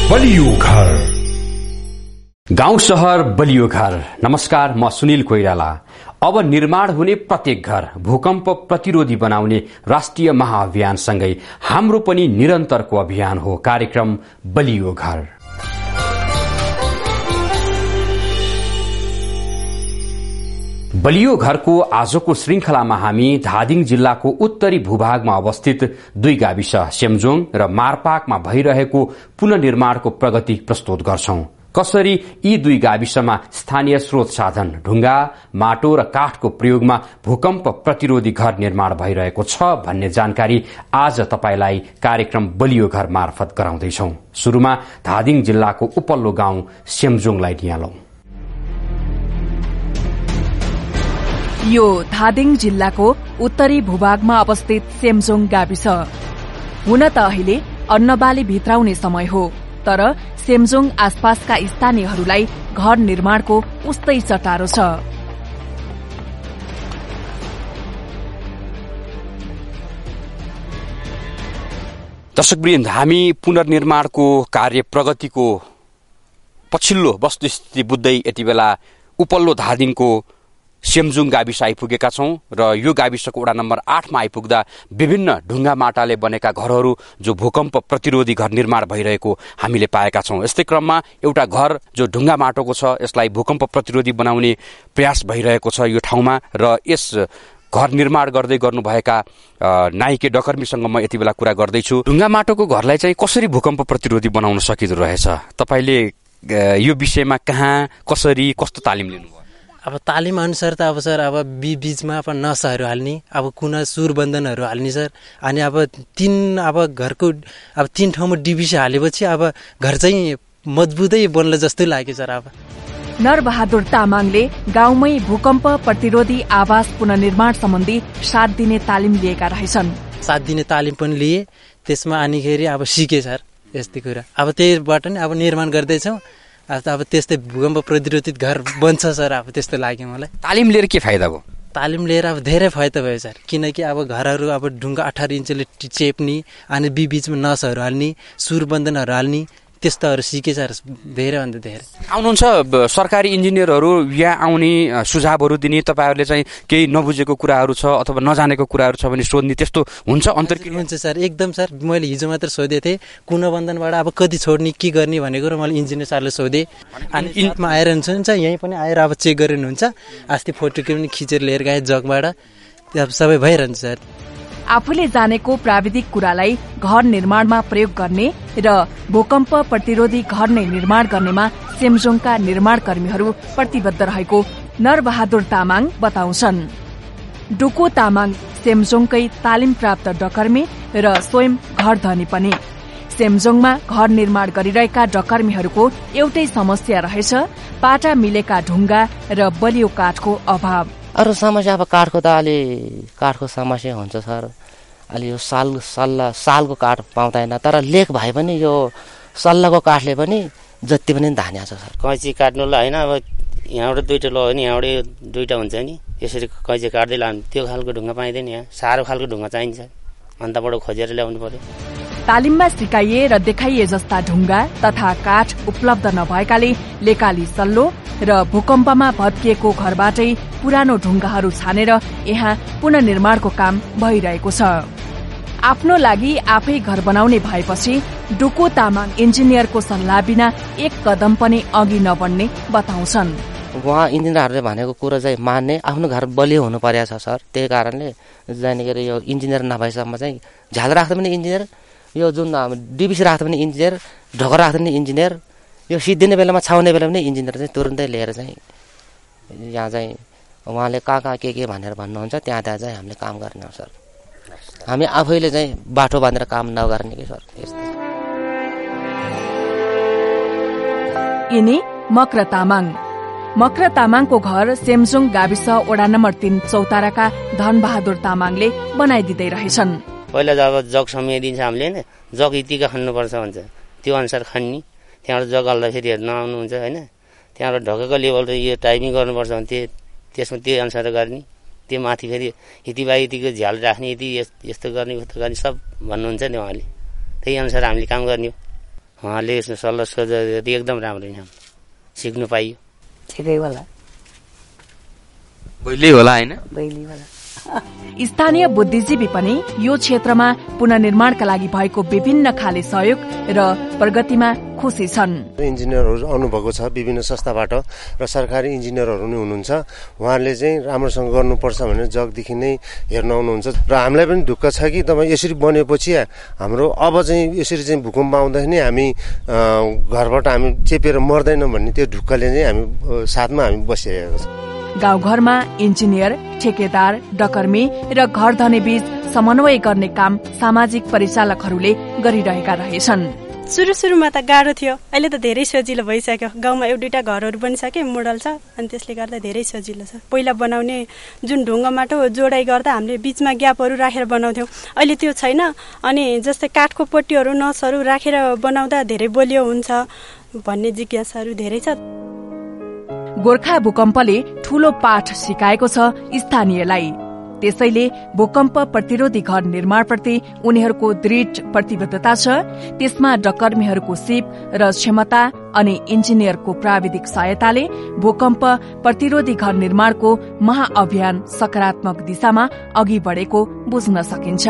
बलियो घर। गाउँ शहर बलियो घर। नमस्कार, म सुनिल कोइराला। अब निर्माण हुने प्रत्येक घर भूकम्प प्रतिरोधी बनाउने राष्ट्रिय महाअभियानसँगै हाम्रो पनि निरन्तरको अभियान हो कार्यक्रम बलियो घर। बलियो घरको आजको श्रृंखलामा हामी धादिङ जिल्लाको उत्तरी भूभागमा अवस्थित दुई गाविस सेमजोङ र मारपाकमा भइरहेको पुनर्निर्माणको प्रगति प्रस्तुत गर्छौं। कसरी यी दुई गाविसमा स्थानीय स्रोत साधन ढुंगा, माटो र काठको प्रयोगमा भूकम्प प्रतिरोधी घर निर्माण भइरहेको छ भन्ने जानकारी आज तपाईलाई कार्यक्रम बलियो घर मार्फत गराउँदैछौं। शुरूमा धादिङ जिल्लाको उपल्लो गाउँ सेमजोङलाई नियालौं। यो धादिङ जिल्लाको उत्तरी भूभागमा अवस्थित सेमजोङ गाविस हुन त अहिले अन्नबाली भित्राउने समय हो, तर सेमजोङ आसपासका स्थानीयहरूलाई घर निर्माणको उस्तै चटारो छ। दर्शकवृन्द, हामी पुनर्निर्माणको कार्य प्रगतिको पछिल्लो वस्तुस्थिति बुझ्दै यति बेला उपल्लो धादिङको सेमजोङ गाविस आइपुगेका छौं र यो गाविसको वडा नम्बर 8 मा आइपुग्दा विभिन्न ढुंगा माटाले बनेका घरहरू जो भूकम्प प्रतिरोधी घर निर्माण भइरहेको हामीले पाएका छौं। यस्तै क्रममा एउटा घर जो ढुंगा माटोको छ, यसलाई भूकम्प प्रतिरोधी बनाउने प्रयास भइरहेको छ यो ठाउँमा र यस घर निर्माण गर्दै गर्नुभएका नाइके डकर्मीसँग म यति बेला कुरा गर्दैछु। ढुंगा माटोको घरलाई चाहिँ कसरी भूकम्प प्रतिरोधी बनाउन सकिदो रहेछ? तपाईले यो विषयमा कहाँ, कसरी, कस्तो तालिम लिनुभयो? अब तालिम अनुसार त अब सर अब बीचमा अब नसाहरू हाल्ने, अब कुना सुरबन्धनहरू हाल्ने सर। अनि अब घरको अब 3 ठाउँमा डिभिसी हालेपछि अब घर चाहिँ मजबुतै बन्ला जस्तो लाग्यो सर। अब नरबहादुर तामाङले गाउँमै भूकम्प प्रतिरोधी आवास पुनर्निर्माण सम्बन्धी 7 दिने तालिम लिएका रहेछन्। 7 दिने तालिम पनि लिए, त्यसमा अनिखेरि अब सिके सर यस्तै कुरा। अब त्यहीबाट नि अब निर्माण गर्दैछौँ। अब त्यस्तै भूकम्प प्रतिरोधित घर बन्छ सर। अब त्यस्तो लाग्यो मलाई। तालिम लिएर के फाइदा भयो? तालिम लिएर अब धेरै फाइदा भयो सर, किनकि अब घरहरू अब ढुङ्गा 18 इन्चले चेप्ने, अनि बीचमा नसहरू हाल्ने, सुरबन्धनहरू हाल्ने, त्यस्तोहरू सिके सर धेरैभन्दा धेरै। आउनुहुन्छ सरकारी इन्जिनियरहरू यहाँ आउने सुझावहरू दिने, तपाईहरुले चाहिँ केही नबुझेको कुराहरू छ अथवा नजानेको कुराहरू छ भने सोध्ने, त्यस्तो हुन्छ अन्तर्क्रिया? हुन्छ सर, एकदम सर। मैले हिजो मात्र सोधे थिएँ कुनबन्धनबाट अब कति छोड्ने, के गर्ने भनेको र मैले इन्जिनियर सरले सोधेँ। अनि इन्टमा आएर हुन्छ, यहीँ पनि आएर अब चेक गरिनुहुन्छ। अस्ति फोटो पनि खिचेर लिएर गए जगबाट, अब सबै भइरहन्छ सर। आफूले जानेको प्राविधिक कुरालाई घर निर्माणमा प्रयोग गर्ने र भूकम्प प्रतिरोधी घर नै निर्माण गर्नेमा सेमजोङका निर्माणकर्मीहरू प्रतिबद्ध रहेको नरबहादुर तामाङ बताउँछन्। डुको तामाङ सेमजोङकै तालिम प्राप्त डकर्मी र स्वयं घर धनी पनि। सेमजोङमा घर निर्माण गरिरहेका डकर्मीहरूको एउटै समस्या रहेछ, पाटा मिलेका ढुङ्गा र बलियो काठको अभाव। अरू समस्या अब काठको त अलि काठको समस्या हुन्छ सर। अलि यो सालको काठ पाउँदैन, तर लेख भए पनि यो सल्लाको काठले पनि जति पनि धान्या छ सर। कैँची काट्नुलाई होइन, अब यहाँबाट 2टा लो भने यहाँबाट 2टा हुन्छ नि, यसरी कैँची काट्दै लानु। त्यो खालको ढुङ्गा पाइँदैन, यहाँ साह्रो खालको ढुङ्गा चाहिन्छ, अन्तबाट खोजेर ल्याउनु पर्यो। तालिममा सिकाइए र देखाइए जस्ता ढुङ्गा तथा काठ उपलब्ध नभएकाले लेकाली सल्लो र भूकम्पमा भत्किएको घरबाटै पुरानो ढुङ्गाहरू छानेर यहाँ पुनर्निर्माणको काम भइरहेको छ। आफ्नो लागि आफै घर बनाउने भएपछि डुको तामाङ इन्जिनियरको सल्लाह बिना एक कदम पनि अघि नबढ्ने बताउँछन्। उहाँ इन्जिनियरहरूले भनेको कुरा चाहिँ मान्ने, आफ्नो घर बलियो हुनु परेको छ सर। त्यही कारणले जाने गरी यो इन्जिनियर नभएसम्म चाहिँ झ्याल राख्दा पनि इन्जिनियर, यो जुन डिबिसी राख्दा पनि इन्जिनियर, ढोका राख्दा पनि इन्जिनियर, यो सिद्धिने बेलामा छाउने बेला पनि इन्जिनियर चाहिँ तुरुन्तै लिएर चाहिँ यहाँ चाहिँ उहाँले कहाँ के भनेर भन्नुहुन्छ त्यहाँ चाहिँ हामीले काम गर्ने हो सर। हामी आफैले चाहिँ बाटो बाँधेर काम नगर्ने कि सर। यिनी मक्र तामाङ। मक्र तामाङको घर सेमजोङ गाविस वडा नम्बर 3 चौताराका धनबहादुर तामाङले बनाइदिँदै रहेछन्। पहिला जब जग समिदिन्छ हामीले होइन, जग यतिका खन्नुपर्छ भन्छ, त्यो अनुसार खन्ने। त्यहाँबाट जग हाल्दा फेरि नआउनुहुन्छ होइन, त्यहाँबाट ढोकाको लेभल र यो टाइमिङ गर्नुपर्छ भने त्यसमा त्यो अनुसार गर्ने। त्यो माथि फेरि यति बाई यतिको झ्याल राख्ने, यति यस्तो गर्ने उस्तो गर्ने सब भन्नुहुन्छ नि उहाँले। त्यही अनुसार हामीले काम गर्ने हो। उहाँले सल्लाह सुझाव दिए एकदम राम्रो यहाँ सिक्नु पाइयो। ठिकै होला भइलै होला हैन बैली होला। स्थानीय बुद्धिजीवी पनि यो क्षेत्रमा पुनर्निर्माणका लागि भएको विभिन्न खाले सहयोग र प्रगतिमा खुसी छन्। इन्जिनियरहरू आउनुभएको छ विभिन्न संस्थाबाट र सरकारी इन्जिनियरहरू नै हुनुहुन्छ। उहाँहरूले चाहिँ राम्रोसँग गर्नुपर्छ भनेर जगदेखि नै हेर्न आउनुहुन्छ र हामीलाई पनि ढुक्क छ कि तपाईँ यसरी बनेपछि हाम्रो अब चाहिँ यसरी चाहिँ भूकम्प आउँदाखेरि हामी घरबाट हामी चेपेर मर्दैनौँ भन्ने त्यो ढुक्कले चाहिँ हामी साथमा हामी बसिरहेको छौँ। गाउँघरमा इन्जिनियर, ठेकेदार, डकर्मी र घर धनी बीच समन्वय गर्ने काम सामाजिक परिचालकहरूले गरिरहेका रहेछन्। सुरुमा त गाह्रो थियो, अहिले त धेरै सजिलो भइसक्यो। गाउँमा एक दुईटा घरहरू बनिसके मोडल छ अनि त्यसले गर्दा धेरै सजिलो छ। पहिला बनाउने जुन ढुङ्गा माटो जोडाइ गर्दा हामीले बीचमा ग्यापहरू राखेर बनाउँथ्यौँ, अहिले त्यो छैन। अनि जस्तै काठको पट्टीहरू नसहरू राखेर बनाउँदा धेरै बलियो हुन्छ भन्ने जिज्ञासाहरू धेरै छ। गोर्खा भूकम्पले ठूलो पाठ सिकाएको छ स्थानीयलाई। त्यसैले भूकम्प प्रतिरोधी घर निर्माणप्रति उनीहरूको दृढ प्रतिबद्धता छ। त्यसमा डकर्मीहरूको सिप र क्षमता अनि इन्जिनियरको प्राविधिक सहायताले भूकम्प प्रतिरोधी घर निर्माणको महाअभियान सकारात्मक दिशामा अघि बढेको बुझ्न सकिन्छ।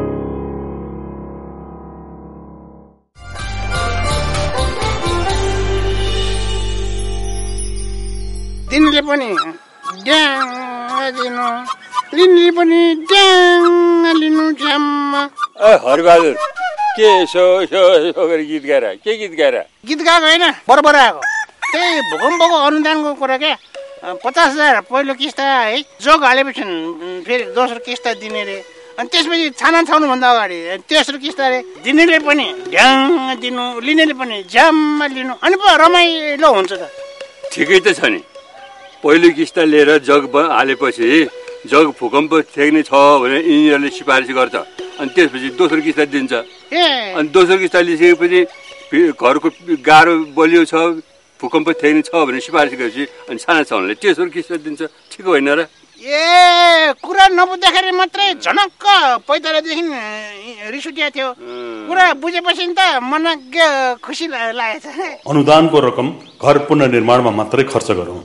दिनले पनि ड्याङ दिनु, लिनले पनि ड्याङ लिनु झ्याम्म। हरिबहादुर के यसो गरी गीत गाएर के गीत गाएर? गीत गाएको होइन, बरोबर आएको त्यही भूकम्पको अनुदानको कुरा क्या। 50,000 पहिलो किस्ता है, जोग हालेपछि फेरि दोस्रो किस्ता दिने रे, अनि त्यसपछि छाना छाउनुभन्दा अगाडि तेस्रो किस्ता रे। दिनेले पनि ड्याङ दिनु, लिनेले पनि झ्याम्म लिनु, अनि पो रमाइलो हुन्छ त। ठिकै त छ नि, पहिलो किस्ता लिएर जग हालेपछि जग भूकम्प ठेक्ने छ भने इन्जिनियरले सिफारिस गर्छ, अनि त्यसपछि दोस्रो किस्ता दिन्छ। अनि दोस्रो किस्ता लिइसकेपछि घरको गाह्रो बलियो छ, भूकम्प ठेक्ने छ भने सिफारिस गरेपछि अनि साना छाउनले तेस्रो किस्ता दिन्छ। ठिक होइन र? कुरा नबुझ्दाखेरि मात्रै झनक्क पैतालादेखि रिस उठिया थियो, कुरा बुझेपछि त मन खुसी लागेछ। अनुदानको रकम घर पुनर्निर्माणमा मात्रै खर्च गरौँ।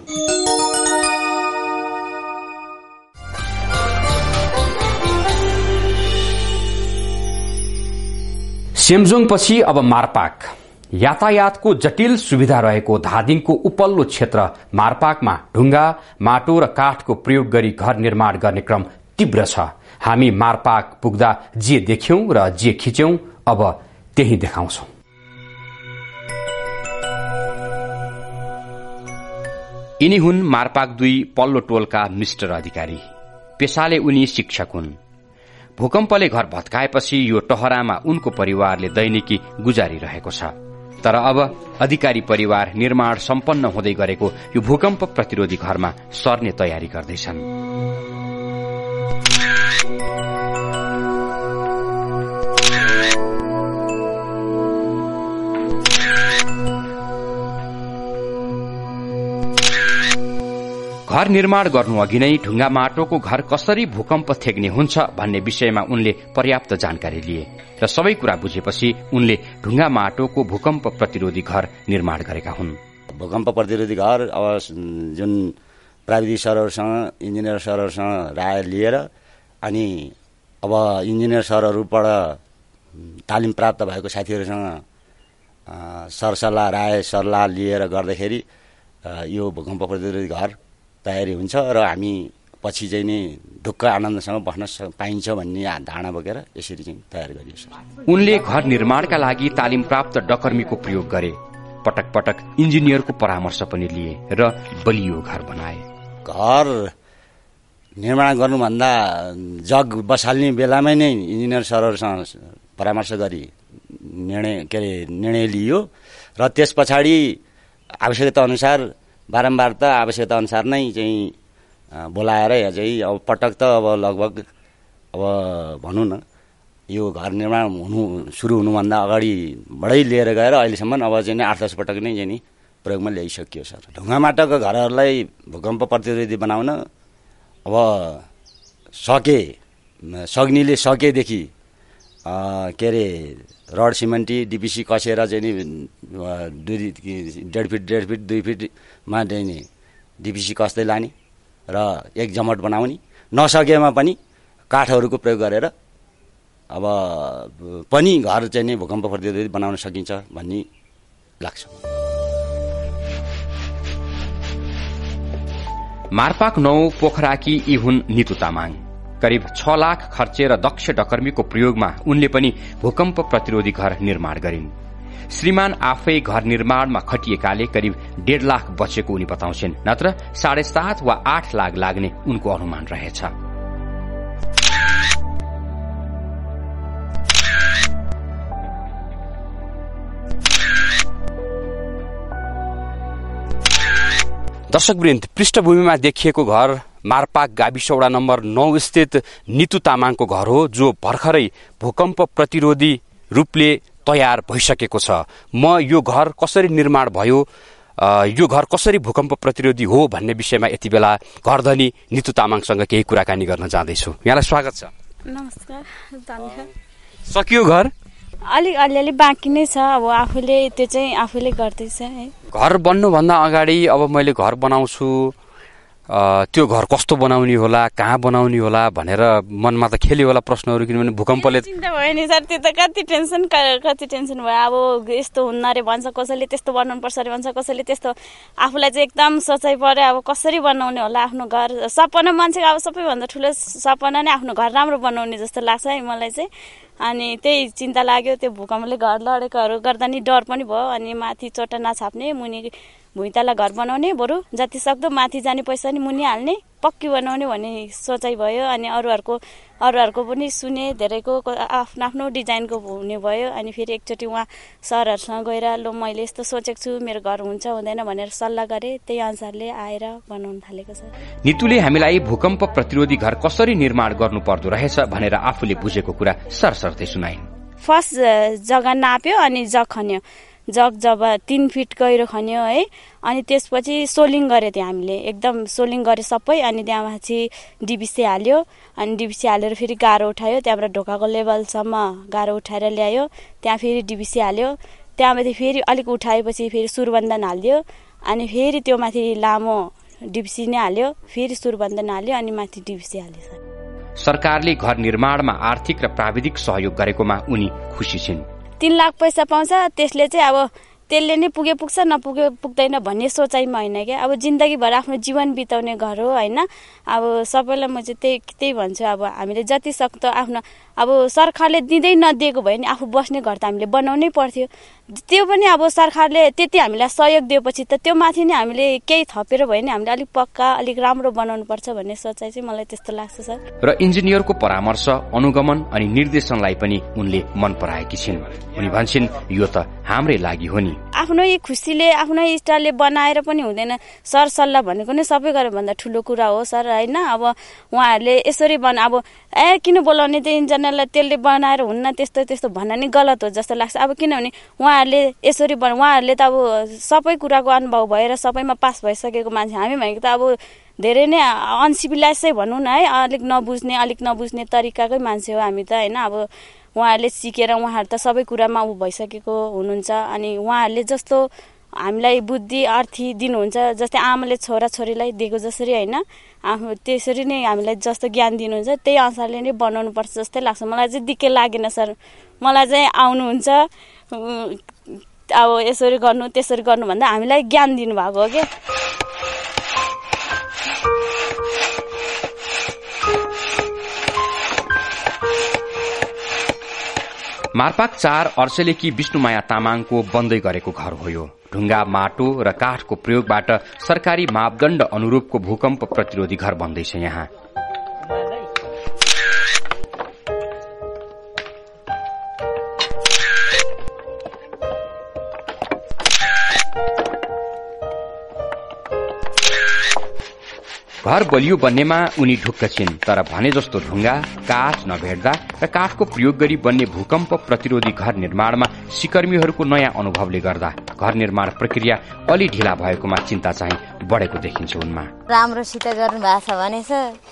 सेमजोङपछि अब मार्पाक। यातायातको जटिल सुविधा रहेको धादिङको उपल्लो क्षेत्र मार्पाकमा ढुङ्गा, माटो र काठको प्रयोग गरी घर निर्माण गर्ने क्रम तीव्र छ। हामी मार्पाक पुग्दा जे देख्यौं र जे खिच्यौं अब त्यही देखाउँछौं। यिनी हुन् मार्पाक 2 पल्लो टोलका मिस्टर अधिकारी। पेशाले उनी शिक्षक हुन्। भूकम्पले घर भत्काएपछि यो टहरामा उनको परिवारले दैनिकी गुजारिरहेको छ। तर अब अधिकारी परिवार निर्माण सम्पन्न हुँदै गरेको यो भूकम्प प्रतिरोधी घरमा सर्ने तयारी गर्दैछन्। घर निर्माण गर्नु अघि नै ढुङ्गा माटोको घर कसरी भूकम्प थेग्ने हुन्छ भन्ने विषयमा उनले पर्याप्त जानकारी लिए र सबै कुरा बुझेपछि उनले ढुङ्गा माटोको भूकम्प प्रतिरोधी घर निर्माण गरेका हुन्। भूकम्प प्रतिरोधी घर अब जुन प्राविधिक सरहरूसँग इन्जिनियर सरहरूसँग राय लिएर अनि अब इन्जिनियर सरहरूबाट तालिम प्राप्त भएको साथीहरूसँग सरसल्लाह राय सल्लाह लिएर गर्दाखेरि यो भूकम्प प्रतिरोधी घर तयारी हुन्छ र हामी पछि चाहिँ नि ढुक्क आनन्दसँग बस्न पाइन्छ भन्ने धारणा बोकेर यसरी चाहिँ तयार गरियो। उनले घर निर्माणका लागि तालिम प्राप्त डकर्मीको प्रयोग गरे, पटक पटक इन्जिनियरको परामर्श पनि लिए र बलियो घर बनाए। घर निर्माण गर्नुभन्दा जग बसाल्ने बेलामै नै इन्जिनियर सरहरूसँग परामर्श गरी निर्णय लियो र त्यस पछाडि आवश्यकता अनुसार बारम्बार त आवश्यकता अनुसार नै चाहिँ बोलाएर यहाँ चाहिँ अब पटक त अब लगभग अब भनौँ न यो घर निर्माण सुरु हुनुभन्दा अगाडिबाटै लिएर गएर अहिलेसम्म अब चाहिँ 8-10 पटक नै चाहिँ नि प्रयोगमा ल्याइसकियो सर। ढुङ्गा माटोको घरहरूलाई भूकम्प प्रतिरोधी बनाउन अब सक्नेले सकेदेखि के अरे रड सिमेन्टी डिपिसी कसेर चाहिँ नि 1.5 फिट 2 फिटमा चाहिँ नि डिपिसी कस्दै लाने र एक जमट बनाउने, नसकेमा पनि काठहरूको प्रयोग गरेर अब पनि घर चाहिँ नि भूकम्प प्रतिरोधी बनाउन सकिन्छ भन्ने लाग्छ। मार्पाक 9 पोखराकी यी हुन् नितु तामाङ। करिब 6 लाख खर्चेर दक्ष डकर्मीको प्रयोगमा उनले पनि भूकम्प प्रतिरोधी घर निर्माण गरिन्। श्रीमान आफै घर निर्माणमा खटिएकाले करिब 1.5 लाख बचेको उनी बताउँछिन्, नत्र 7.5 वा 8 लाख लाग्ने उनको अनुमान रहेछ। दर्शकवृन्द, पृष्ठभूमिमा देखिएको घर मार्पाक गाविस वडा नम्बर 9 स्थित नितु तामाङको घर हो, जो भर्खरै भूकम्प प्रतिरोधी रूपले तयार भइसकेको छ। म यो घर कसरी निर्माण भयो, यो घर कसरी भूकम्प प्रतिरोधी हो भन्ने विषयमा यति बेला घरधनी नितु तामाङसँग केही कुराकानी गर्न जाँदैछु। यहाँलाई स्वागत छ। नमस्कार। सकियो घर? अलिक अलिअलि बाँकी नै छ, अब आफूले गर्दैछ है। घर बन्नुभन्दा अगाडि अब मैले घर बनाउँछु, त्यो घर कस्तो बनाउने होला, कहाँ बनाउने होला भनेर मनमा त खेल्यो होला प्रश्नहरू, किनभने भूकम्पले चिन्ता भयो नि सर। त्यो त कति टेन्सन भयो। अब यस्तो हुन्न रे भन्छ, कसैले त्यस्तो बनाउनु पर्छ अरे भन्छ, कसैले त्यस्तो। आफूलाई चाहिँ एकदम सोचाइ पर्यो, अब कसरी बनाउने होला आफ्नो घर। सपना मान्छेको अब सबैभन्दा ठुलो सपना नै आफ्नो घर राम्रो बनाउने जस्तो लाग्छ है मलाई चाहिँ। अनि त्यही चिन्ता लाग्यो, त्यो भूकम्पले घर लडेकोहरू गर्दा नि डर पनि भयो। अनि माथि चोटा नछाप्ने, मुनि भुइँतला घर बनाउने, बरु जति सक्दो माथि जाने पैसा नि मुनि हाल्ने, पक्की बनाउने भन्ने सोचाइ भयो। अनि अरूहरूको पनि सुने, धेरैको आफ्नो आफ्नो डिजाइनको हुने भयो। अनि फेरि एकचोटि उहाँ सरहरूसँग गएर ल मैले यस्तो सोचेको छु, मेरो घर हुन्छ हुँदैन भनेर सल्लाह गरेँ, त्यही अनुसारले आएर बनाउन थालेको छ। नितुले हामीलाई भूकम्प प्रतिरोधी घर कसरी निर्माण गर्नु पर्दो रहेछ भनेर आफूले बुझेको कुरा सरसर्दै सुनाइन्। फर्स्ट जग्गा नाप्यो, अनि जग खन्यो। जग जब 3 फिट गहिरो खन्यो है, अनि त्यसपछि सोलिङ गऱ्यो त्यो हामीले, एकदम सोलिङ गऱ्यो सबै। अनि त्यहाँमाथि डिबिसी हाल्यो, अनि डिबिसी हालेर फेरि गाह्रो उठायो, त्यहाँबाट ढोकाको लेभलसम्म गाह्रो उठाएर ल्यायो, त्यहाँ फेरि डिबिसी हाल्यो, त्यहाँमाथि फेरि अलिक उठाएपछि फेरि सुरबन्धन हालिदियो, अनि फेरि त्यो माथि लामो डिबिसी नै हाल्यो, फेरि सुरबन्धन हाल्यो, अनि माथि डिबिसी हाल्यो। सरकारले घर निर्माणमा आर्थिक र प्राविधिक सहयोग गरेकोमा उनी खुसी छिन्। 3 लाख पैसा पाउँछ, त्यसले चाहिँ अब त्यसले नै पुग्छ पुग्दैन भन्ने सोचाइमा होइन क्या। अब जिन्दगीभर आफ्नो जीवन बिताउने घर हो होइन। अब सबैलाई म चाहिँ त्यही भन्छु, अब हामीले जति सक्दो आफ्नो, अब सरकारले दिँदै नदिएको भयो नि आफू बस्ने घर त हामीले बनाउनै पर्थ्यो। त्यो पनि अब सरकारले त्यति हामीलाई सहयोग दिएपछि त त्यो माथि नै हामीले केही थपेर भयो नि हामीले अलिक पक्का अलिक राम्रो बनाउनु पर्छ भन्ने सोचाइ चाहिँ मलाई त्यस्तो लाग्छ सर। र इन्जिनियरको परामर्श, अनुगमन अनि निर्देशनलाई पनि उनले मन पराएकी छिन्। उनी भन्छन् यो त हाम्रै लागि हो नि। आफ्नो खुसीले आफ्नो इष्टले बनाएर पनि हुँदैन। सर सल्लाह भनेको नै सबै गरेर भन्दा ठुलो कुरा हो सर होइन। अब उहाँहरूले यसरी अब किन बोलाउने त इन्जिनियरलाई, त्यसले बनाएर हुन्न त्यस्तो भन्न नि गलत हो जस्तो लाग्छ। अब किनभने उहाँहरूले यसरी उहाँहरूले त अब सबै कुराको अनुभव भएर सबैमा पास भइसकेको मान्छे, हामी भनेको त अब धेरै नै अनसिभिलाइजै भनौँ न है, अलिक नबुझ्ने तरिकाकै मान्छे हो हामी त होइन। अब उहाँहरूले सिकेर उहाँहरू त सबै कुरामा भइसकेको हुनुहुन्छ। अनि उहाँहरूले जस्तो हामीलाई बुद्धि अर्थी दिनुहुन्छ, जस्तै आमाले छोराछोरीलाई दिएको जसरी होइन, आफू त्यसरी नै हामीलाई जस्तो ज्ञान दिनुहुन्छ त्यही अनुसारले नै बनाउनु पर्छ जस्तै लाग्छ मलाई चाहिँ। दिक्कै लागेन सर, मलाई चाहिँ आउनुहुन्छ अब यसरी गर्नु त्यसरी गर्नु भन्दा हामीलाई ज्ञान दिनुभएको हो क्या। मार्पाक 4 अर्सेलेकी विष्णुमाया तामाङको बन्दै गरेको घर हो यो। ढुङ्गा, माटो र काठको प्रयोगबाट सरकारी मापदण्ड अनुरूपको भूकम्प प्रतिरोधी घर बन्दैछ यहाँ। घर बलियो बन्नेमा उनी ढुक्क छिन्, तर भने जस्तो ढुङ्गा, काठ नभेट्दा र काठको प्रयोग गरी बन्ने भूकम्प प्रतिरोधी घर निर्माणमा सिकर्मीहरूको नयाँ अनुभवले गर्दा घर निर्माण प्रक्रिया अलि ढिला भएकोमा चिन्ता चाहिँ बढेको देखिन्छ उनमा। राम्रोसित गर्नु भएको छ भने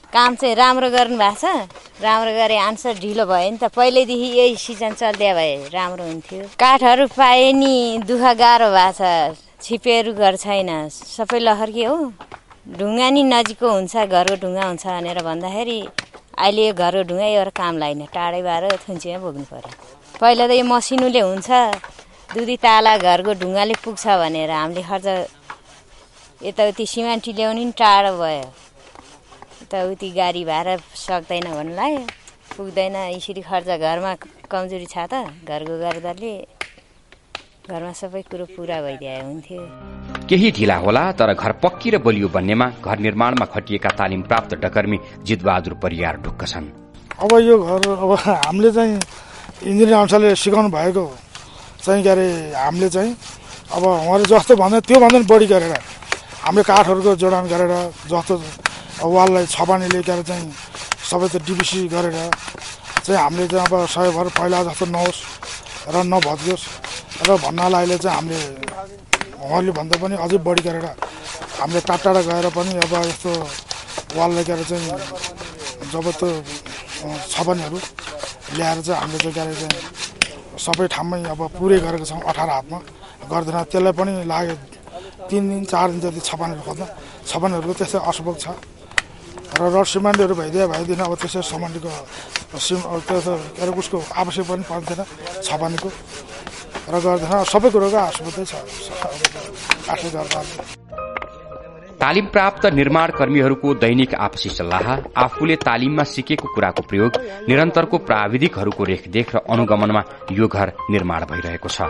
काम चाहिँ राम्रो गर्नुभएको छ। राम्रो गरे आन्सर ढिलो भयो नि त। पहिल्यैदेखि यही सिजन चल्दिया भए राम्रो हुन्थ्यो। काठहरू पाए नि दुःख गाह्रो भएको छ। छिपेहरू घर छैन, सबै लहर्के हो। ढुङ्गा नि नजिकको हुन्छ, घरको ढुङ्गा हुन्छ भनेर भन्दाखेरि अहिले यो घरको ढुङ्गा एउटा काम लाग्ने, टाढै भएर थुन्चीमा बोक्नु पर्यो। पहिला त यो मसिनोले हुन्छ, 2 ताला घरको ढुङ्गाले पुग्छ भनेर हामीले खर्च यताउति सिमेन्ट ल्याउनु नि टाढो भयो। यताउति गाडी भाडा सक्दैन भन्नुलाई पुग्दैन। यसरी खर्च घरमा कमजोरी छ त, घरको गर्दाले घरमा सबै कुरो पुरा भइदिए हुन्थ्यो। केही ढिला होला तर घर पक्की र बलियो बन्नेमा घर निर्माणमा खटिएका तालिम प्राप्त डकर्मी जितबहादुर परियार ढुक्क छन्। अब यो घर अब हामीले चाहिँ इन्जिनियर अनुसारले सिकाउनु भएको चाहिँ के अरे हामीले चाहिँ अब उहाँले जस्तो भन्दा त्यो भन्दा पनि बढी गरेर हामीले काठहरूको जोडान गरेर जस्तो वाललाई छपानीले के अरे चाहिँ सबै त डिबिसी गरेर चाहिँ हामीले चाहिँ अब सहयोगहरू पहिला जस्तो नहोस् र नभत्कियोस् र भन्नालाई अहिले चाहिँ हामीले उहाँले भन्दा पनि अझै बढी गरेर हामीले टाढा गएर पनि अब यस्तो वाललाई के अरे चाहिँ जब त्यो छपानीहरू ल्याएर चाहिँ हामीले चाहिँ के अरे चाहिँ सबै ठाउँमै अब पुरै गरेको छौँ। 18 हातमा गर्दैन, त्यसलाई पनि लाग्यो 3 दिन 4 दिन जति छपानीहरू खोज्न। छपानीहरूको त्यस्तै असुभोग छ र रड सिमेन्टहरू भइदिएन। अब त्यसै सामानको के अरे उसको आवश्यक पनि पर्दैन छपानीको र गर्दैन। सबै कुरोको असुविधै छ काठले गर्दा। तालिम प्राप्त निर्माण कर्मीहरूको दैनिक आपसी सल्लाह, आफूले तालिममा सिकेको कुराको प्रयोग, निरन्तरको प्राविधिकहरूको रेखदेख र अनुगमनमा यो घर निर्माण भइरहेको छ।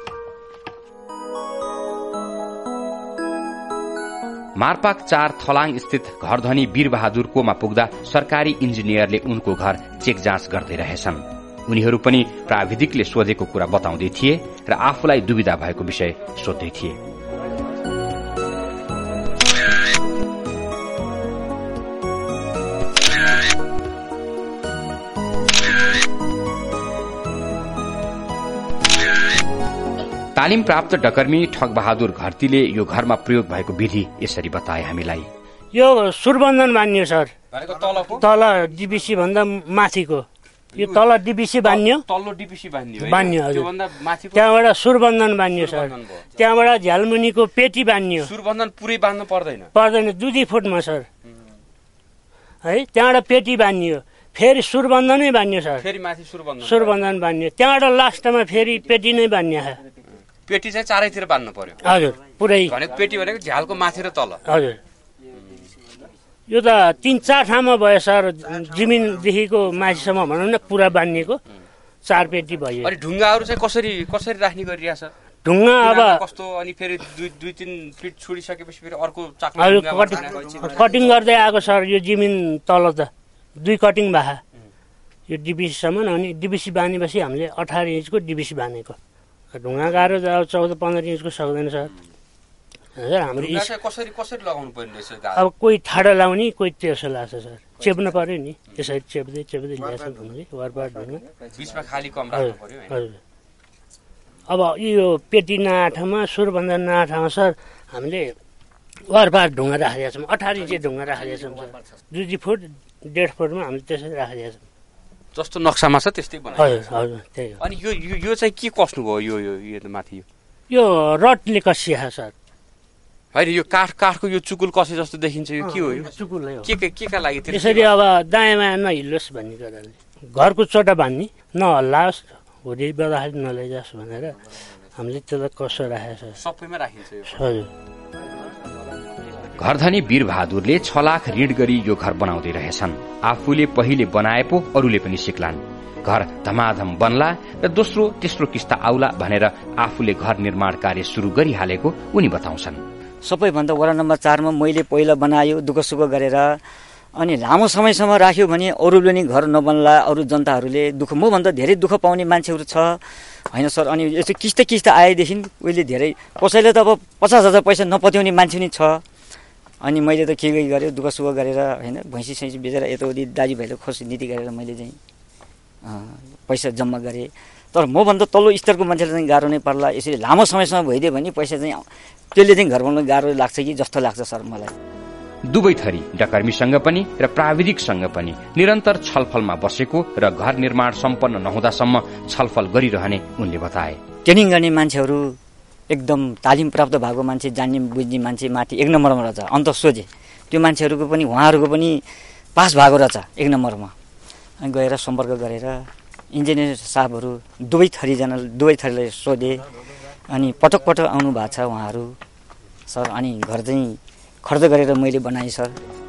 मार्पाक 4 थलाङ स्थित घरधनी वीरबहादुरकोमा पुग्दा सरकारी इन्जिनियरले उनको घर चेक जाँच गर्दै रहेछन्। उनीहरू पनि प्राविधिकले सोधेको कुरा बताउँदै थिए र आफूलाई दुविधा भएको विषय सोध्दै थिए। तालिम प्राप्त डकर्मी ठगबहादुर घरतीले यो घरमा प्रयोग भएको विधि यसरी बताए हामीलाई। यो सुरबन्धन बान्यो सर, तल डिबिसी भन्दा माथिको यो तल डिबिसी बान्यो, बान्यो हजुर। त्यहाँबाट सुरबन्धन बान्यो सर, त्यहाँबाट झ्यालमुनिको पेटी बान्यो। सुरबन्धन पुरै बान्नु पर्दैन, 2 फुटमा सर है। त्यहाँबाट पेटी बान्यो, फेरि सुरबन्धनै बान्यो सर, फेरि माथि सुरबन्धन बान्यो। त्यहाँबाट लास्टमा फेरि पेटी नै बान्यो। पेटी चाहिँ चारैतिर बान्नु पर्यो हजुर, पुरै भनेको पेटी भनेको झ्यालको माथि र तल हजुर। यो त 3-4 ठाउँमा भयो सर, जमिनदेखिको माथिसम्म भनौँ न पुरा बानिएको 4 पेटी भयो। अनि ढुङ्गाहरू चाहिँ कसरी राख्ने गरिरहेछ? ढुङ्गा अब कस्तो, अनि फेरि 2-3 फिट छोडिसकेपछि फेरि अर्को कटिङ गर्दै आएको सर। यो जमिन तल त 2 कटिङ भए यो डिबिसीसम्म, अनि डिबिसी बानेपछि हामीले 18 इन्चको डिबिसी बानेको। ढुङ्गा गाह्रो 14-15 इन्चको सक्दैन सर। हाम्रो कसरी लगाउनु पर्ने रहेछ? अब कोही ठाडो लाउने, कोही तेर्सो लाग्छ सर। चेप्नु पर्यो नि, यसरी चेप्दै ल्याएछ ढुङ्गा, वारपार ढुङ्गा बीचमा खाली कम राख्नु पर्यो। हजुर। अब यो पेटी नआठामा, सुरबन्धन नआठामा सर हामीले वारपार ढुङ्गा राखेका छौँ। 18 इन्च ढुङ्गा राखेका छौँ सर। 2 फुट 1.5 फुटमा हामीले त्यसरी राखेका छौँ। जस्तो नक्सामा छ त्यस्तै बनायो। हजुर हजुर, त्यही हो। अनि यो चाहिँ के कस्नु भयो? यो माथि यो रडले कसिया सर होइन। यो काठको यो चुकुल कसे जस्तो देखिन्छ, यो के हो? यो चुकुल हो। के का लागि त्यसरी अब दायाँ बायाँ नहिलोस् भन्ने कुराले घरको चोटा बान्ने, नहल्लाओस्, हुँदै बदाखेरि नलैजाओस् भनेर हामीले त्यसलाई कसो राखेको छ। सबैमा राखिन्छ यो। हजुर। घरधनी वीरबहादुरले 6 लाख ऋण गरी यो घर बनाउँदै रहेछन्। आफूले पहिले बनाए पो अरूले पनि सिक्लान्। घर धमाधम बन्ला र दोस्रो तेस्रो किस्ता आउला भनेर आफूले घर निर्माण कार्य सुरु गरिहालेको उनी बताउँछन्। सबैभन्दा वडा नम्बर 4 मा मैले पहिला बनायो दुःख गरेर, अनि लामो समयसम्म राख्यो भने अरूले नि घर नबन्ला, अरू जनताहरूले दुःख, मभन्दा धेरै दुःख पाउने मान्छेहरू छ होइन सर। अनि यस्तो किस्ता आएदेखि उहिले धेरै कसैले त अब 50,000 पैसा नपत्याउने मान्छे नि छ। अनि मैले त के गरेँ, दुःख गरेर होइन, भैँसी सैँसी बेचेर यताउति दाजुभाइले खोज नीति गरेर मैले चाहिँ पैसा जम्मा गरेँ। तर मभन्दा तल्लो स्तरको मान्छेले चाहिँ गाह्रो नै पर्ला। यसरी लामो समयसम्म भइदियो भने पैसा चाहिँ त्यसले चाहिँ घर बनाउनु गाह्रो लाग्छ कि जस्तो लाग्छ सर मलाई। दुवै थरी डकर्मीसँग पनि र प्राविधिकसँग पनि निरन्तर छलफलमा बसेको र घर निर्माण सम्पन्न नहुँदासम्म छलफल गरिरहने उनले बताए। ट्रेनिङ गर्ने मान्छेहरू एकदम तालिम प्राप्त भएको मान्छे, जान्ने बुझ्ने मान्छे माथि 1 नम्बरमा रहेछ। अन्त सोझे त्यो मान्छेहरूको पनि उहाँहरूको पनि पास भएको रहेछ 1 नम्बरमा। अनि गएर सम्पर्क गरेर इन्जिनियर साहबहरू दुवै थरीलाई सोधे। अनि पटक पटक आउनु भएको छ उहाँहरू सर। अनि घर चाहिँ खर्च गरेर मैले बनाएँ सर।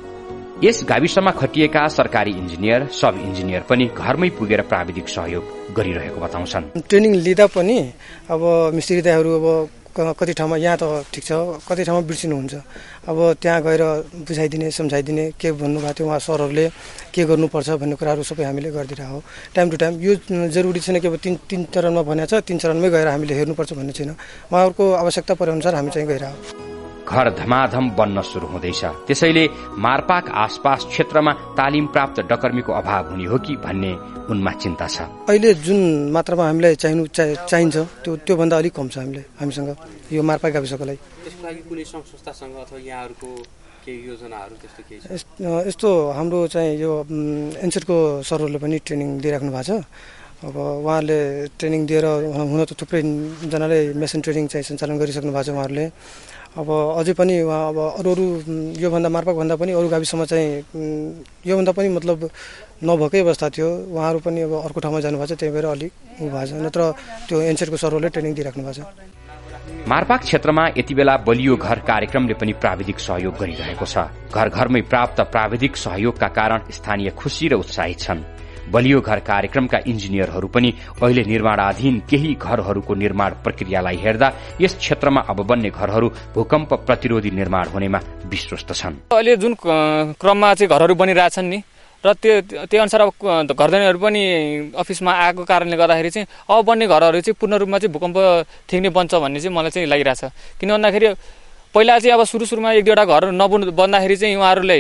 यस गाविसमा खटिएका सरकारी इन्जिनियर, सब इन्जिनियर पनि घरमै पुगेर प्राविधिक सहयोग गरिरहेको बताउँछन्। ट्रेनिङ लिँदा पनि अब मिस्त्री दाइहरू अब कति ठाउँमा यहाँ त ठिक छ, कति ठाउँमा बिर्सिनुहुन्छ। अब त्यहाँ गएर बुझाइदिने, सम्झाइदिने, के भन्नुभएको थियो उहाँ सरहरूले, के गर्नुपर्छ भन्ने कुराहरू सबै हामीले गरिदिरहेको हो टाइम टु टाइम। यो जरुरी छैन कि अब तीन चरणमा भनेको छ 3 चरणमै गएर हामीले हेर्नुपर्छ भन्ने छैन। उहाँहरूको आवश्यकता परे अनुसार हामी चाहिँ गइरहेको। घर धमाधम बन्न शुरू हुँदैछ, त्यसैले मारपाक आसपास क्षेत्रमा तालिम प्राप्त डकर्मीको अभाव हुने हो कि भन्ने उनमा चिन्ता छ। अहिले जुन मात्रामा हामीलाई चाहिन्छ त्योभन्दा अलिक कम छ हामीसँग यो मारपाक गाविसको लागि। त्यसको लागि कुनै संस्थासँग अथवा यहाँहरूको केही योजनाहरू त्यस्तो केही छ? यस्तो हाम्रो चाहिँ यो एनसेटको सरहरूले पनि ट्रेनिङ दिइराख्नु भएको छ। अब उहाँहरूले ट्रेनिङ दिएर हुन त थुप्रै जनाले मेसिन ट्रेनिङ चाहिँ सञ्चालन गरिसक्नु भएको छ उहाँहरूले। अब अझै पनि उहाँ अब अरू योभन्दा मारपाकभन्दा पनि अरू गाविसमा चाहिँ योभन्दा पनि मतलब नभएकै अवस्था थियो। उहाँहरू पनि अब अर्को ठाउँमा जानुभएको छ, त्यही भएर अलिक उ भएको छ। नत्र त्यो एनसेटको सरहरूले ट्रेनिङ दिइराख्नु भएको छ। मारपाक क्षेत्रमा यति बेला बलियो घर कार्यक्रमले पनि प्राविधिक सहयोग गरिरहेको छ। घर घरमै प्राप्त प्राविधिक सहयोगका कारण स्थानीय खुशी र उत्साहित छन्। बलियो घर कार्यक्रमका इन्जिनियरहरू पनि अहिले निर्माणाधीन केही घरहरूको निर्माण प्रक्रियालाई हेर्दा यस क्षेत्रमा अब बन्ने घरहरू भूकम्प प्रतिरोधी निर्माण हुनेमा विश्वस्त छन्। अहिले जुन क्रममा चाहिँ घरहरू बनिरहेछन् नि, र त्यो अनुसार अब घरधनीहरू पनि अफिसमा आएको कारणले गर्दाखेरि चाहिँ अब बन्ने घरहरू चाहिँ पूर्ण रूपमा चाहिँ भूकम्प ठिक्ने बन्छ भन्ने चाहिँ मलाई चाहिँ लागिरहेछ। किन भन्दाखेरि पहिला चाहिँ अब सुरुमा 1-2वटा घर बन्दाखेरि चाहिँ उहाँहरूले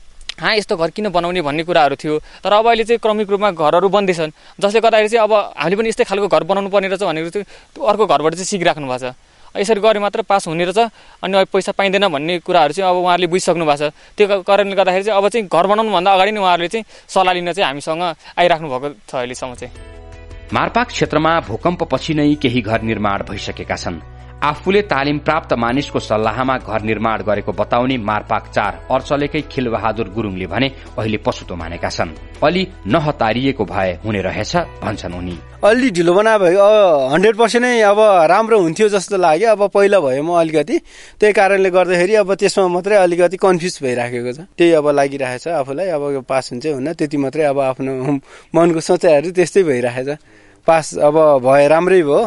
यस्तो घर किन बनाउने भन्ने कुराहरू थियो। तर अब अहिले चाहिँ क्रमिक रूपमा घरहरू बन्दैछन्, जसले गर्दाखेरि चाहिँ अब हामीले पनि यस्तै खालको घर बनाउनु पर्ने रहेछ भनेर चाहिँ अर्को घरबाट चाहिँ सिकिराख्नु भएको छ। यसरी गरे मात्र पास हुने रहेछ, अनि अब पैसा पाइँदैन भन्ने कुराहरू चाहिँ अब उहाँहरूले बुझिसक्नु भएको छ। त्यो कारणले गर्दाखेरि चाहिँ अब चाहिँ घर बनाउनुभन्दा अगाडि नै उहाँहरूले चाहिँ सल्लाह लिन चाहिँ हामीसँग आइराख्नु भएको छ अहिलेसम्म चाहिँ। मारपाक क्षेत्रमा भूकम्पपछि नै केही घर निर्माण भइसकेका छन्। आफूले तालिम प्राप्त मानिसको सल्लाहमा घर निर्माण गरेको बताउने मारपाक 4 अर्चलेकै खिलबहादुर गुरुङले भने अहिले पछुतो मानेका छन्। अलि नहतारिएको भए हुने रहेछ भन्छन् उनी। अलि ढिलो बना भयो 100% नै अब राम्रो हुन्थ्यो जस्तो लाग्यो। अब पहिला भयो म अलिकति, त्यही कारणले गर्दाखेरि अब त्यसमा मात्रै अलिकति कन्फ्युज भइराखेको छ। त्यही अब लागिरहेछ आफूलाई, अब यो पास हुन्छ हुन्न त्यति मात्रै अब आफ्नो मनको सोचाइहरू त्यस्तै भइरहेछ। पास अब भए राम्रै भयो।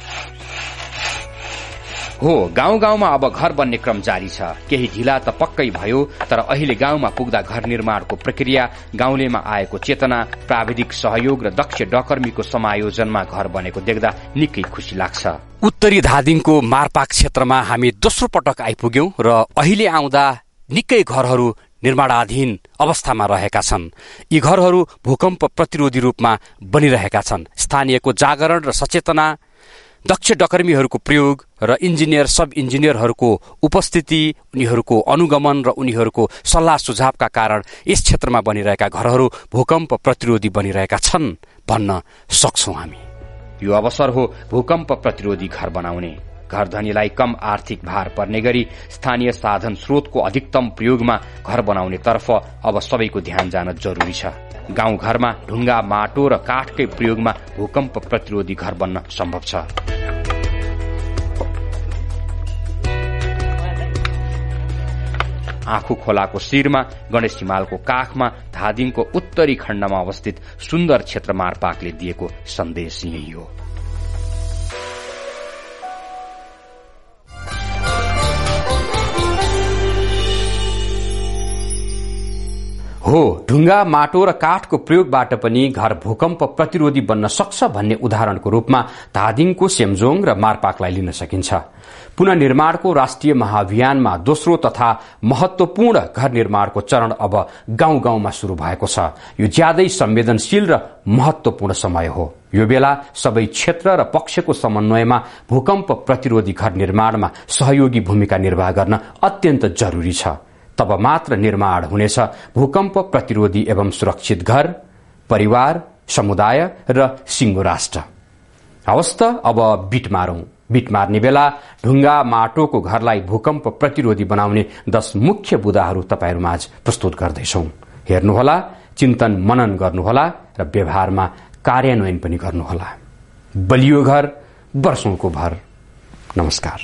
हो, गाउँ गाउँमा अब घर बन्ने क्रम जारी छ। केही ढिला त पक्कै भयो, तर अहिले गाउँमा पुग्दा घर निर्माणको प्रक्रिया, गाउँलेमा आएको चेतना, प्राविधिक सहयोग र दक्ष डकर्मीको समायोजनमा घर बनेको देख्दा निकै खुशी लाग्छ। उत्तरी धादिङको मारपाक क्षेत्रमा हामी दोस्रो पटक आइपुग्यौं र अहिले आउँदा निकै घरहरू निर्माणाधीन अवस्थामा रहेका छन्। यी घरहरू भूकम्प प्रतिरोधी रूपमा बनिरहेका छन्। स्थानीयको जागरण र सचेतना, दक्ष डकर्मीहरूको प्रयोग र इन्जिनियर सब इन्जिनियरहरूको उपस्थिति, उनीहरूको अनुगमन र उनीहरूको सल्लाह सुझावका कारण यस क्षेत्रमा बनिरहेका घरहरू भूकम्प प्रतिरोधी बनिरहेका छन् भन्न सक्छौं हामी। यो अवसर हो भूकम्प प्रतिरोधी घर बनाउने। घरधनीलाई कम आर्थिक भार पर्ने गरी स्थानीय साधन स्रोतको अधिकतम प्रयोगमा घर बनाउने तर्फ अब सबैको ध्यान जान जरुरी छ। गाउँ घरमा ढुङ्गा, माटो र काठकै प्रयोगमा भूकम्प प्रतिरोधी घर बन्न सम्भव छ। आँखु खोलाको शिरमा गणेश हिमालको काखमा धादिङको उत्तरी खण्डमा अवस्थित सुन्दर क्षेत्र मारपाकले दिएको सन्देश यही हो। हो, ढुङ्गा, माटो र काठको प्रयोगबाट पनि घर भूकम्प प्रतिरोधी बन्न सक्छ भन्ने उदाहरणको रूपमा धादिङको सेमजोङ र मारपाकलाई लिन सकिन्छ। पुनर्निर्माणको राष्ट्रिय महाअभियानमा दोस्रो तथा महत्वपूर्ण घर निर्माणको चरण अब गाउँ गाउँमा शुरू भएको छ। यो ज्यादै संवेदनशील र महत्वपूर्ण समय हो। यो बेला सबै क्षेत्र र पक्षको समन्वयमा भूकम्प प्रतिरोधी घर निर्माणमा सहयोगी भूमिका निर्वाह गर्न अत्यन्त जरुरी छ। तब मात्र निर्माण हुनेछ भूकम्प प्रतिरोधी एवं सुरक्षित घर, परिवार, समुदाय र सिङ्गो राष्ट्र। हवस् त अब बिट मारौं। बिट मार्ने बेला ढुङ्गा माटोको घरलाई भूकम्प प्रतिरोधी बनाउने 10 मुख्य बुदाहरू तपाईहरूमाझ प्रस्तुत गर्दैछौं। हेर्नुहोला, चिन्तन मनन गर्नुहोला र व्यवहारमा कार्यान्वयन पनि गर्नुहोला। बलियो घर, वर्षौंको भर। नमस्कार।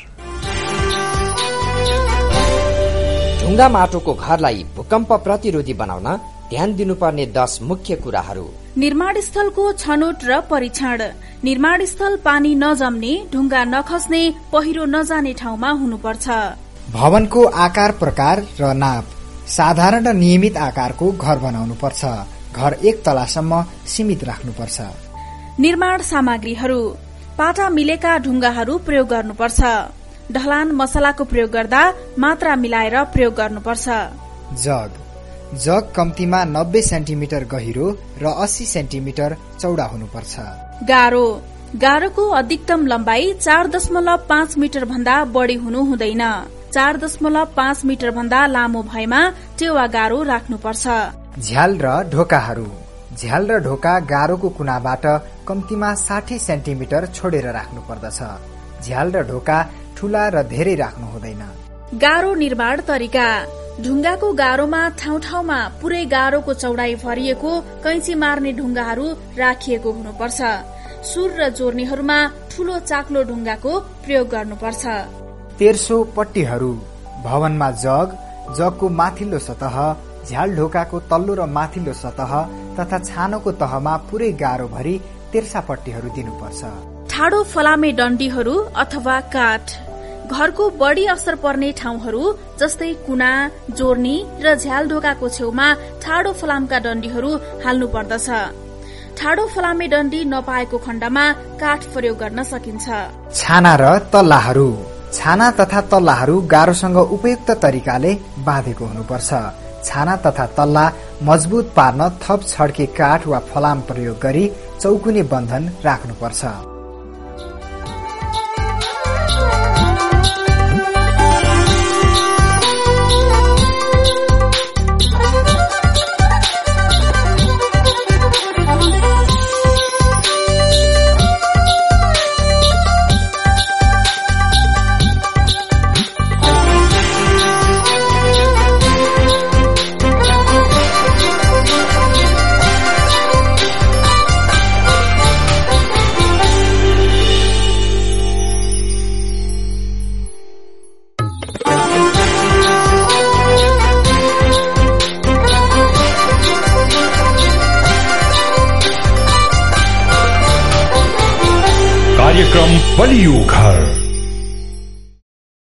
ढुङ्गा माटोको घरलाई भूकम्प प्रतिरोधी बनाउन ध्यान दिनुपर्ने 10 मुख्य कुराहरू। निर्माण स्थलको छनौट र परीक्षण। निर्माण स्थल पानी नजम्ने, ढुङ्गा नखस्ने, पहिरो नजाने ठाउँमा हुनुपर्छ। भवनको आकार प्रकार र नाप। साधारण र नियमित आकारको घर बनाउनु पर्छ। घर 1 तलासम्म सीमित राख्नुपर्छ। निर्माण सामग्रीहरू। पाटा मिलेका ढुङ्गाहरू प्रयोग गर्नुपर्छ। ढलान मसलाको प्रयोग गर्दा मात्रा मिलाएर प्रयोग गर्नुपर्छ। जग। जग कम्तीमा 90 सेन्टिमिटर गहिरो र 80 सेन्टिमिटर चौडा हुनुपर्छ। गारो। गारोको अधिकतम लम्बाई 4.5 मिटर भन्दा बढ़ी हुनु हुँदैन। 4.5 मिटर भन्दा लामो भएमा टेवा गारो राख्नुपर्छ। झ्याल र ढोकाहरू। झ्याल र ढोका गारोको कुनाबाट कम्तीमा 60 सेन्टिमिटर छोडेर राख्नु पर्दछ। झ्याल र ढोका ठूला र धेरै राख्नु हुँदैन। गारो निर्माण तरिका। ढुङ्गाको गारोमा ठाउँ ठाउँमा पुरै गारोको चौडाई भरिएको कैँची मार्ने ढुङ्गाहरू राखिएको हुनुपर्छ। सुर र जोर्नीहरूमा ठूलो चाक्लो ढुङ्गाको प्रयोग गर्नुपर्छ। तेर्सो पट्टीहरू। भवनमा जग, जगको माथिल्लो सतह, झ्याल ढोकाको तल्लो र माथिल्लो सतह तथा छानोको तहमा पुरै गारो भरि तेर्सा पट्टीहरू दिनुपर्छ। ठाडो फलामे डन्डीहरू अथवा काठ। घरको बढ़ी असर पर्ने ठाउँहरू जस्तै कुना, जोर्नी र झ्याल ढोकाको छेउमा ठाडो फलामका डन्डीहरू हाल्नु पर्दछ। ठाडो फलामे डन्डी नपाएको खण्डमा काठ प्रयोग गर्न सकिन्छ। छाना र तल्लाहरू। छाना तथा तल्लाहरू गारोसँग उपयुक्त तरिकाले बाँधेको हुनुपर्छ। छाना तथा तल्ला मजबुत पार्न थप छड्के काठ वा फलाम प्रयोग गरी चौकुने बन्धन राख्नुपर्छ। कार्यक्रम बलियो घर।